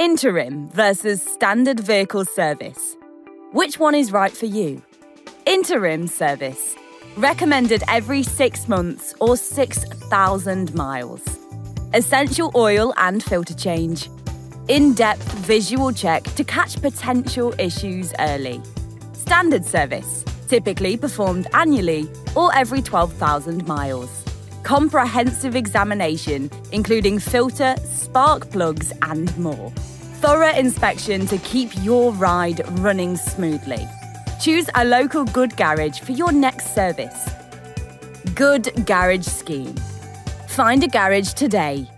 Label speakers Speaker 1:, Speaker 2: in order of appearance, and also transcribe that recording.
Speaker 1: Interim versus Standard Vehicle Service. Which one is right for you? Interim service. Recommended every 6 months or 6,000 miles. Essential oil and filter change. In-depth visual check to catch potential issues early. Standard service. Typically performed annually or every 12,000 miles. Comprehensive examination, including filter, spark plugs, and more. Thorough inspection to keep your ride running smoothly. Choose a local good garage for your next service. Good Garage Scheme. Find a garage today.